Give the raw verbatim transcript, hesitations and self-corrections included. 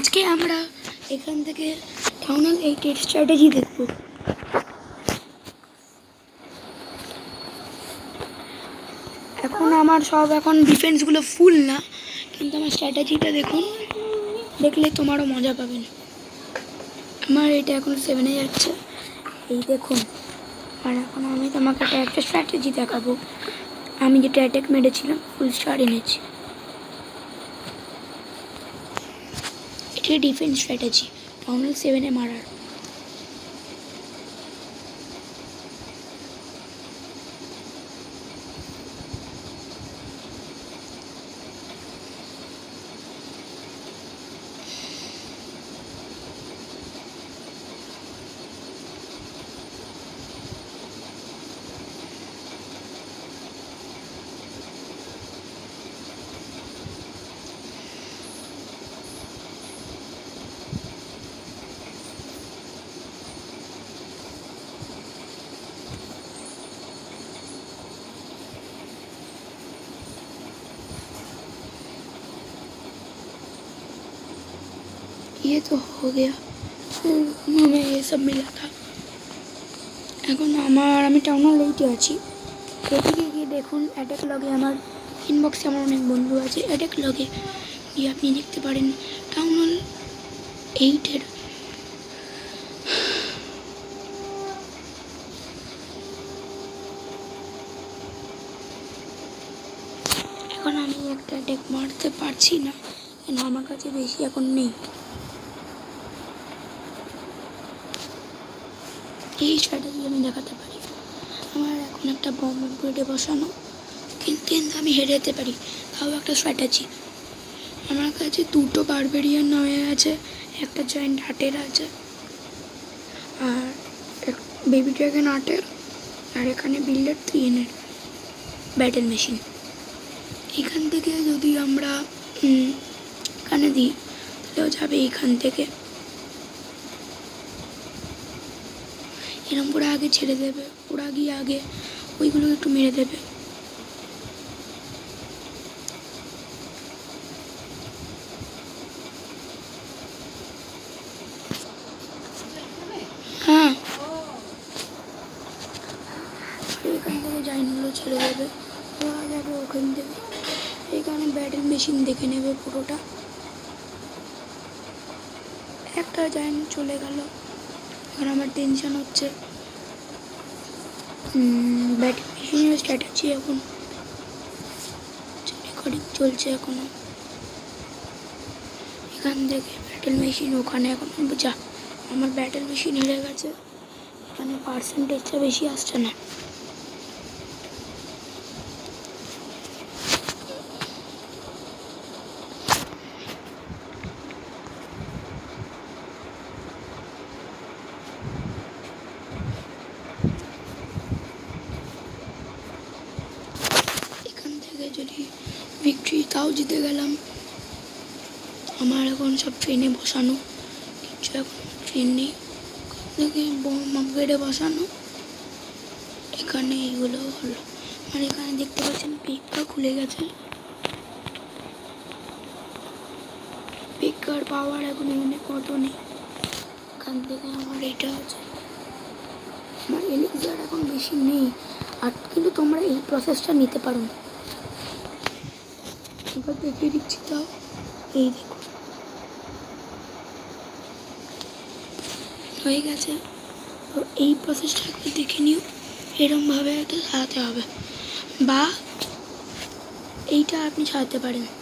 আজকে আমরা এখান থেকে টাউন হল এইটের স্ট্র্যাটেজি দেখব। এখন আমার সব এখন ডিফেন্সগুলো ফুল না, কিন্তু আমার স্ট্র্যাটেজিটা দেখুন, দেখলে তোমারও মজা পাবেন। আমার এটা এখন সেভেনে যাচ্ছে, এই দেখুন। আর এখন আমি তোমাকে একটা স্ট্র্যাটেজি দেখাবো। আমি যেটা অ্যাটাক মেরেছিলাম ফুল স্টার এনেছি। এটা ডিফেন্স স্ট্র্যাটেজি টাউন হল সেভেনে মারার। ये तो हो गया, हमें ये सब मिला था। এখন আমার আমি টাউন হল এইটে আছি। এদিকে গিয়ে দেখুন অ্যাটাক লগে আমার ইনবক্সে আমার অনেক বন্ধু আছে। অ্যাটাক লগে গিয়ে আপনি দেখতে পারেন টাউন হল এইটের এখন আমি একটা অ্যাটাক মারতে পারছি না, কারণ আমার কাছে বেশি এখন নেই। এই স্ট্র্যাটেজি আমি দেখাতে পারি। আমার এখন একটা বম্ব আপগ্রেডে বসানো, কিন্তু আমি হেরে যেতে পারি, তাও একটা স্ট্র্যাটেজি। আমার কাছে দুটো বারবেরিয়ান হয়ে আছে, একটা জয়েন্ট আটের আছে, আর বেবি ড্রাগন আটের, আর এখানে বিল্ডার তিনের ব্যাটেল মেশিন। এখান থেকে যদি আমরা এখানে দিই তাহলেও যাবে এখান থেকে, এরকম করে আগে ছেড়ে দেবে, ওরা গিয়ে আগে ওইগুলো একটু মেরে দেবে। হ্যাঁ, এখান থেকে জাইনগুলো ছেড়ে দেবে, ওরা যাবে ওখান থেকে। এখানে ব্যাটেল মেশিন দেখে নেবে পুরোটা। একটা জাইন চলে গেল, এখন আমার টেনশন হচ্ছে। ব্যাটেল মেশিনের স্ট্র্যাটেজি এখন রেকর্ডিং চলছে এখনো। এখান থেকে ব্যাটেল মেশিন ওখানে এখন যা আমার ব্যাটেল মেশিন হেরে গেছে, এখানে পার্সেন্টেজটা বেশি আসছে না। যদি ভিক্টরি তাও জিতে গেলাম। আমার এখন সব ট্রেনে বসানো, কিছু এখন ট্রেন নেই, থেকে বম আপগ্রেডে বসানো। এখানে এইগুলো হলো, আর এখানে দেখতে পাচ্ছেন পিকটা খুলে গেছে। পিকার পাওয়ার এখন এখানে কত নেই। এখান থেকে আমার এটা আছে, আমার এলিক্সার এখন বেশি নেই, আর কিন্তু তোমরা এই প্রসেসটা নিতে পারো। এবার দেখিয়ে দিচ্ছি, তাও এই দেখো হয়ে গেছে। তো এই প্রসেসটা একটু দেখে নিও, এরকমভাবে একটা সাজাতে হবে, বা এইটা আপনি সাজাতে পারেন।